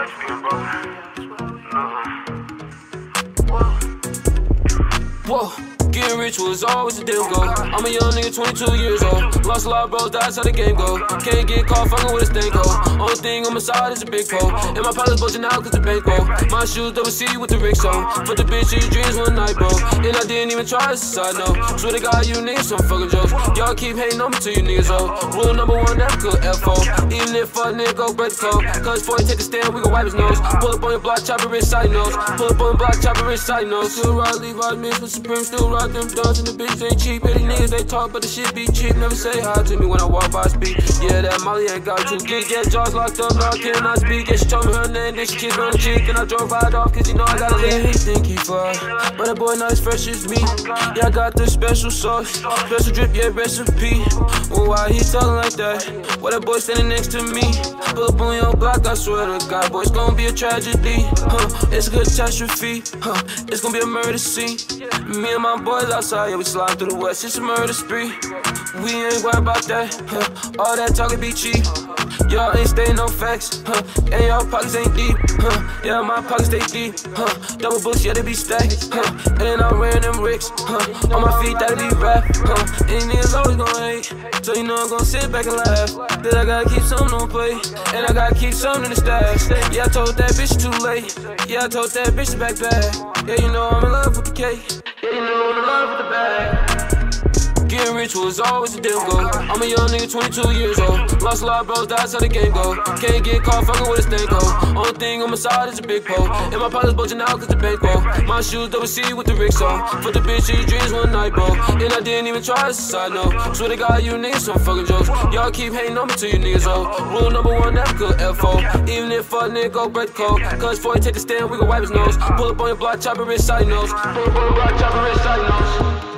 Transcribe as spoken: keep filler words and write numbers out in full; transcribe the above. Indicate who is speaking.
Speaker 1: Whoa, getting rich was always a damn goal. I'm a young nigga, twenty-two years old. Lost a lot of bros, that's how the game go. Can't get caught fucking with a stanko. Only thing on my side is a big pole. And my pockets bulging out cause the bankroll. My shoes double C with the Rick on. For the bitch in your dreams one night, bro. And I didn't even try, this is a side note. Swear to God, you niggas some fucking jokes. Y'all keep hating on me till you niggas old. Rule number one, never could F O. Even if a nigga go break the code. Cause before he take a stand, we gon' wipe his nose. Pull up on your block, chop your wrist, side nose. Pull up on your block, chop your wrist, side nose. Still ride, leave out mix with Supreme, still rock them duns and the bitches ain't cheap. Yeah, these niggas they talk, but the shit be cheap. Never say hi to me when I walk by speak. Yeah, that Molly ain't got two geek. Yeah, jaws locked up, now I cannot speak. Yeah, she told me her name, then she kissed me on the cheek. And I drove right off, cause you know I got a lead. He think he fly, but that boy not as fresh as me. Yeah, I got the special sauce, special drip, yeah, recipe. Well, why he talking like that? Why that boy standing next to me? Pull up on your block, I swear to God, boy, it's gonna be a tragedy. Huh, it's a catastrophe. Huh, it's gonna be a murder scene. Me and my boys outside, yeah, we slide through the west, it's a murder spree. We ain't worried about that, huh, all that talkin' be cheap. Y'all ain't stayin' no facts, huh, and y'all pockets ain't deep, huh, yeah, my pockets stay deep, huh, double books, yeah, they be stacked, huh, and then I'm wearing them ricks, huh, on my feet, that'll be rap, huh, and niggas always gon' hate, so you know I'm gon' sit back and laugh, that I gotta keep something on play, and I gotta keep something in the stash, yeah, I told that bitch too late, yeah, I told that bitch to back back, yeah, you know I'm in love with the cake, yeah, you know I'm in love with the bag. Getting rich was always a damn goal. I'm a young nigga, twenty-two years old. Lost a lot of bros, that's how the game go. Can't get caught fucking with a stanko. Only thing on my side is a big pole. And my pockets bulging out cause the bankroll. My shoes double C with the Rick on. For the bitch in your dreams one night, bro. And I didn't even try, this is a side note. Swear to God, you niggas some fucking jokes. Y'all keep hating on me till you niggas old. Rule number one, never could F O. Even if a nigga go break the code. Cause before he take the stand, we gon' wipe his nose. Pull up on your block, chop your wrist, side nose. Pull up on your block, chop your wrist, side nose.